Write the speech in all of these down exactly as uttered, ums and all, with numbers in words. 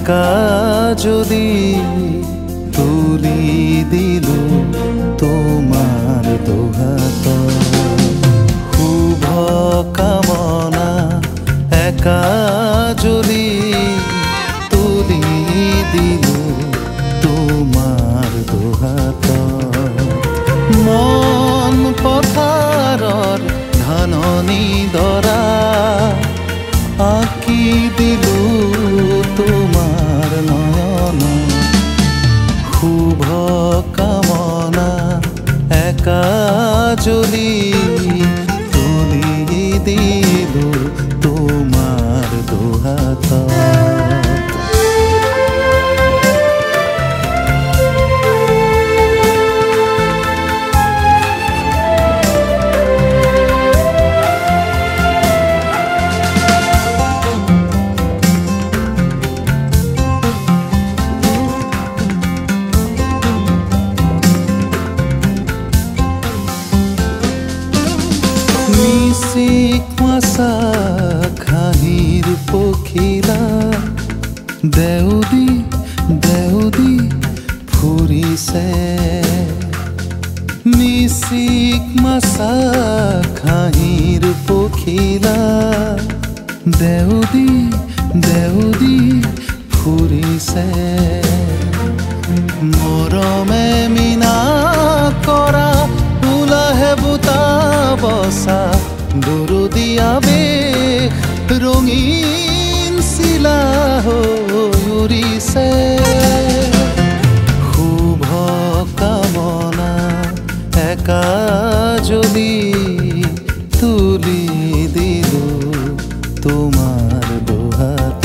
একা যদি তুলি দিলো তোমার দুহাত শুভ কামনা একা যদি তুলি দিলো তোমার দুহাত মন পথাৰৰ ধাননি দৰা আঁকি দিলো তোমাৰ নয়ন শুভ কামনা একা যদি তুলি দিলো তোমাৰ দুহাত চিকমাছা ঘাঁহিৰ পখিলা দেউদি দেউদি ফুৰিছে নিচিকমাছা ঘাঁহিৰ পখিলা দেউদি দেউদি ফুৰিছে মৰমে মিনা কৰা উলাহে বুটা বসা দরদিয়া বেশ রঙিন শিলা উৰিছে শুভ কামনা একা যদি তুলি দিলো তোমাৰ দুহাত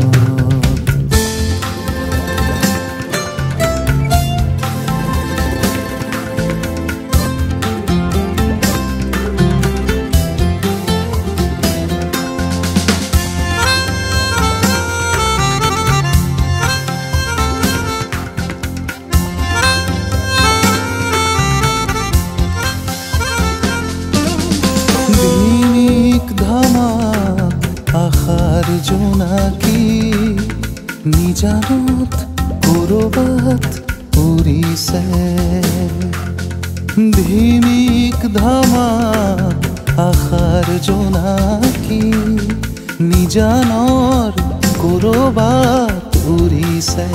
আশাৰ জোনাকী নিজানত কৰবাত উৰিছে ধিমিক ধামাক আশাৰ জোনাকী নিজানৰ কৰবাত উৰিছে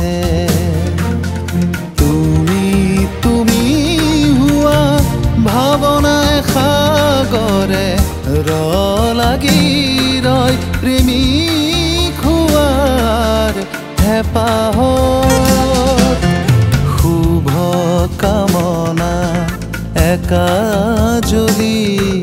তুমি তুমি হোৱা ভাৱনাই সাগৰে ৰ লাগি ৰয় প্ৰেমিক হোৱাৰ হেঁপাহত শুভ কামনা একা যদি